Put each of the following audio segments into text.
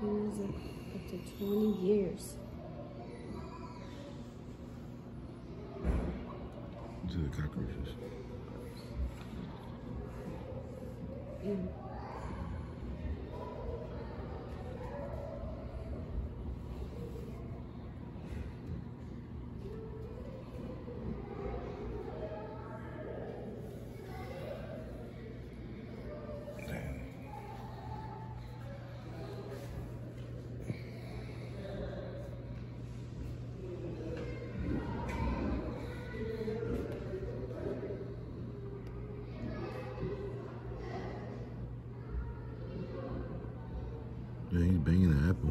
use it up to 20 years. To the cockroaches. Yeah, he's banging the apple.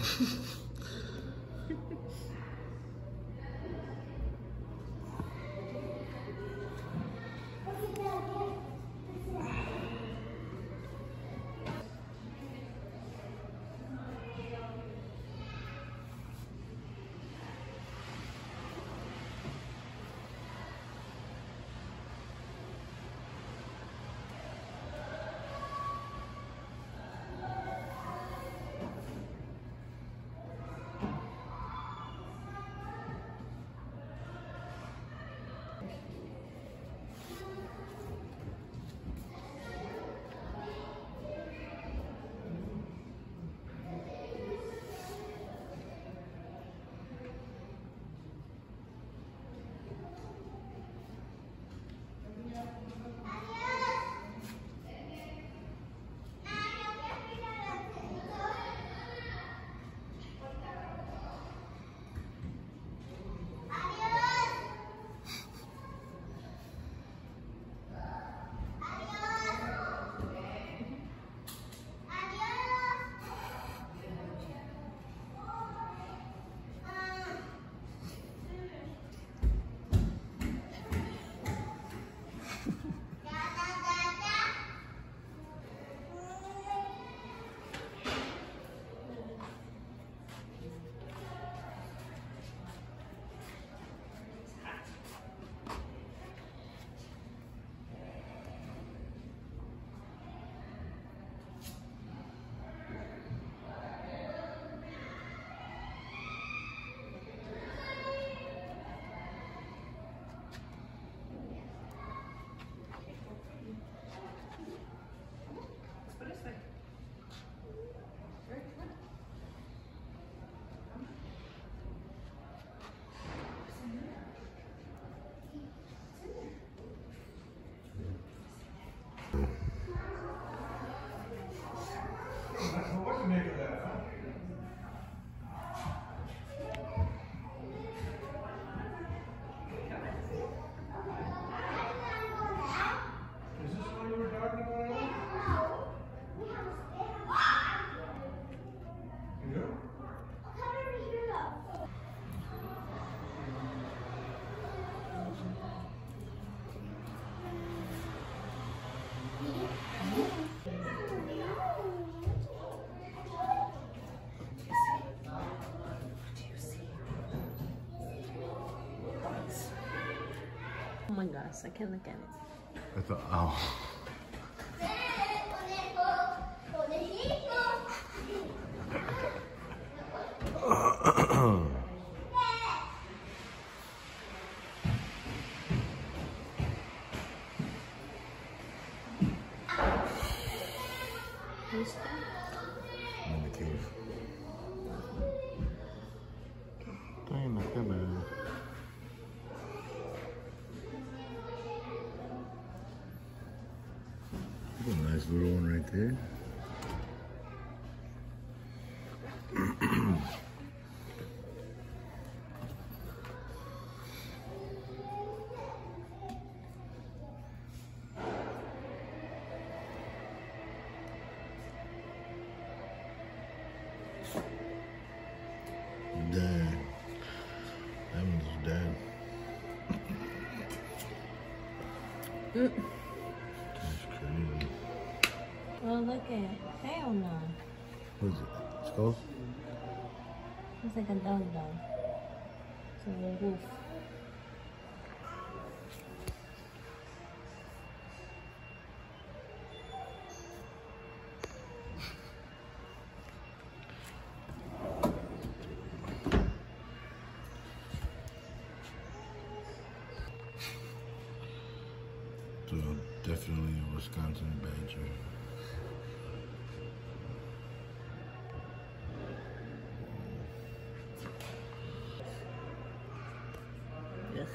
What to make of that, huh? Is this what you were talking about, Ellen? You do? Oh my gosh, I can't look at it. I thought, oh. In the cave. Dang, not that bad. That's a nice little one right there. Dang. That one's dead. That's crazy. Oh, look at it. Hell no. What is it? Skull? It's like a dog though. It's a wolf. definitely a Wisconsin Badger. Ugh.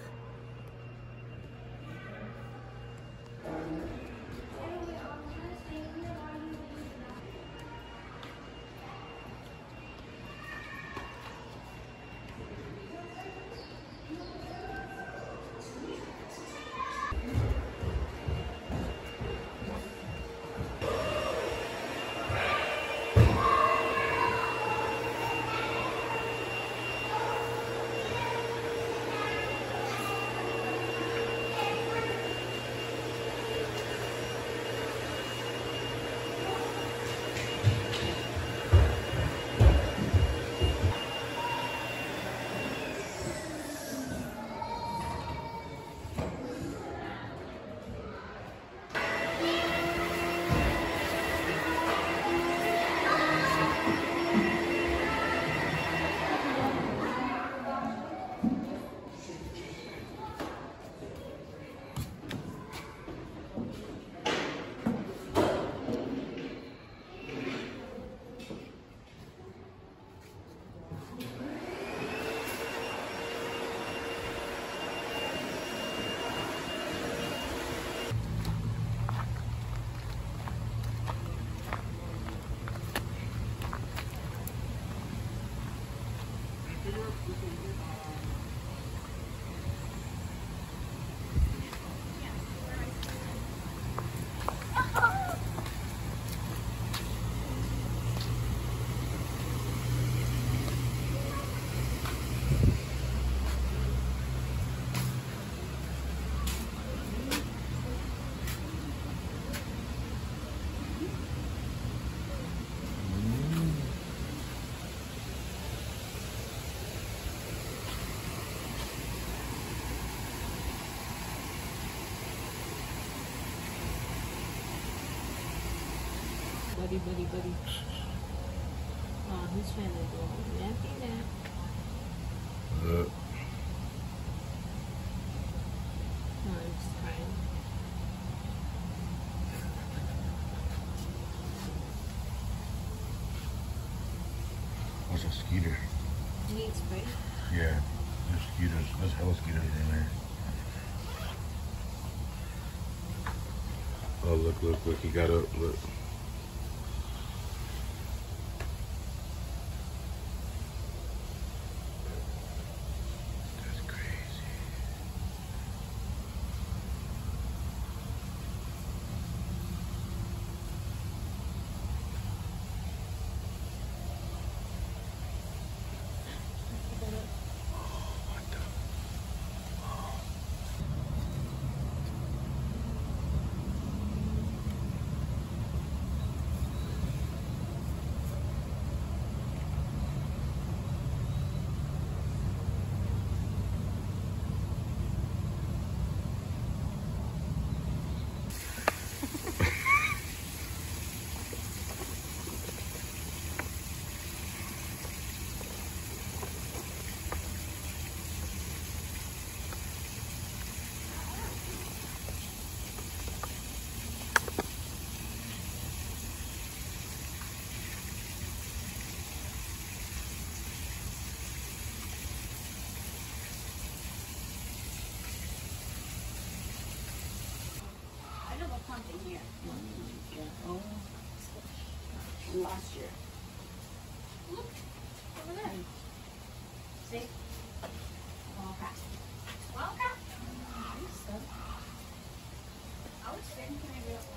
Buddy. Oh, he's trying to go nappy nap. Oh, I'm just crying. What's a skeeter? He needs spray. Yeah, there's skeeters. There's hella skeeters in there. Oh, look, he got up, look. That's crazy. What the? Here. Oh, last year. Look over there. See? Wildcat. Wildcat? I would say, can I get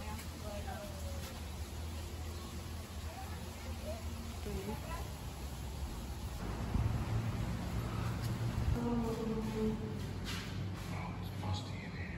It's musty in here.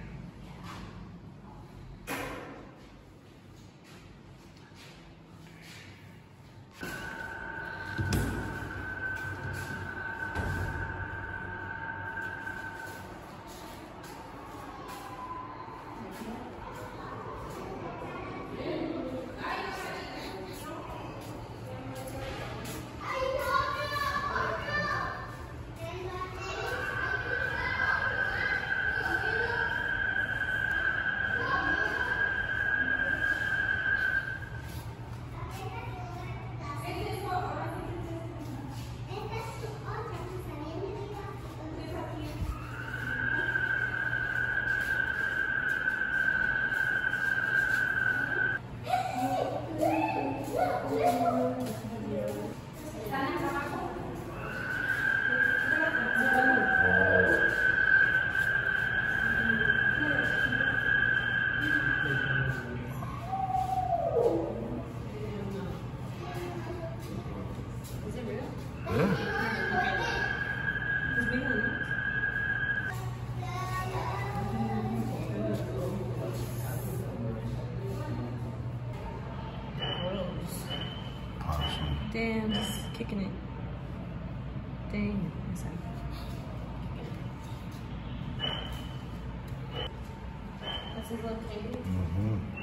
Damn, just kicking it. Dang. That's his little baby. Mm-hmm.